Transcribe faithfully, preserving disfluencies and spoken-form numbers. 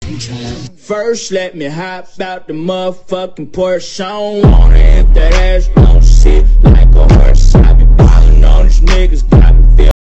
First, let me hop out the motherfucking Porsche. I don't wanna hit that ass.